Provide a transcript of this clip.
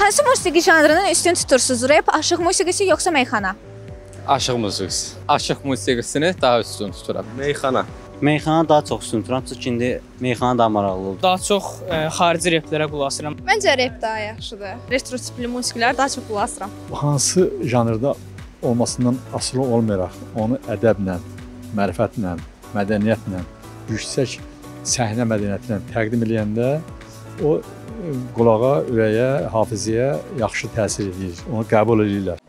Hansı musiqi janrının üstün tutursunuz? Rap, aşıq musiqisi yoxsa meyxana? Aşıq musiqisi. Aşıq musiqisini daha üstün tuturam. Meyxana. Meyxana daha çox üstün tuturam, çünki indi meyxana daha maraqlıdır. Daha çox xarici replərə qulaq asıram. Məncə rep daha yaxşıdır. Retro tipli musiqilər daha çox qulaq asıram. Hansı janrda olmasından asılı olmayaraq, onu ədəblə, mərifətlə, mədəniyyətlə, yüksək səhnə mədəniyyətlə təqdim edəndə o qulağa, ürəyə, hafizəyə yaxşı təsir edir, onu qəbul edirlər.